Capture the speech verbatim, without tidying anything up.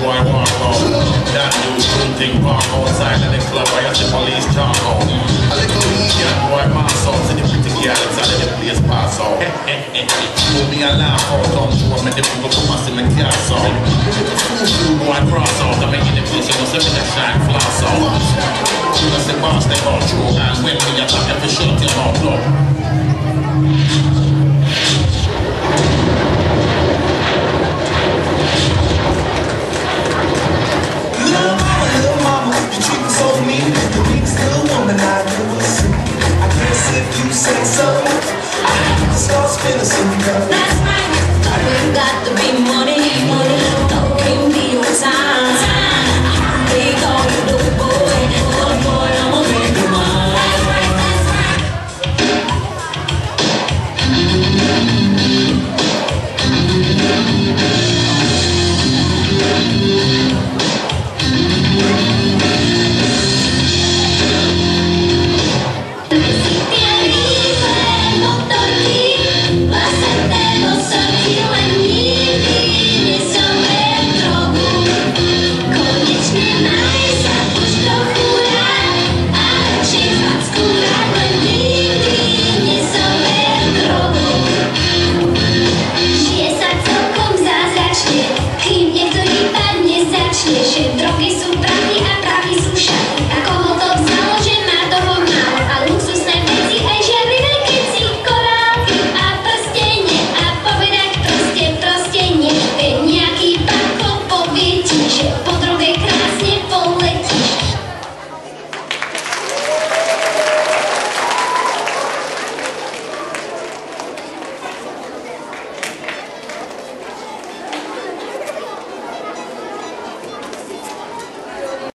boy walk out. That dude couldn't think park outside of the club. I have the police talk out. A little young boy mass out to the pretty girl inside of the place pass out. Show me a laugh out, don't show me the people come and see me cast out. Boy cross out, I'm making the place, you know, see me the shine flash out. You know, say boss, they go through, and when we attack, every shot your mouth up. Say so, I start spinning some